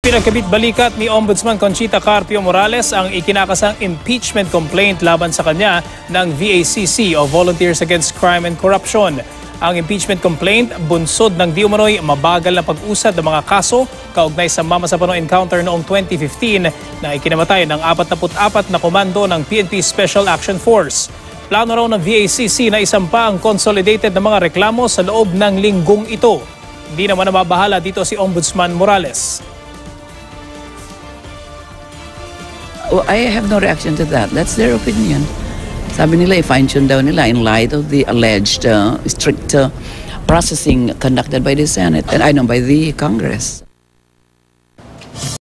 Ipinagkabit-balikat ni Ombudsman Conchita Carpio Morales ang ikinakasang impeachment complaint laban sa kanya ng VACC o Volunteers Against Crime and Corruption. Ang impeachment complaint bunsod ng di umano'y mabagal na pag-usad ng mga kaso kaugnay sa Mama Sapano encounter noong 2015 na ikinamatay ng 44 na komando ng PNP Special Action Force. Plano raw ng VACC na isampa ang consolidated na mga reklamo sa loob ng linggong ito. Hindi naman nababahala dito si Ombudsman Morales. Oh, I have no reaction to that. That's their opinion. Sabi nila, i-fine-tune daw nila in light of the alleged strict processing conducted by the Senate and by the Congress.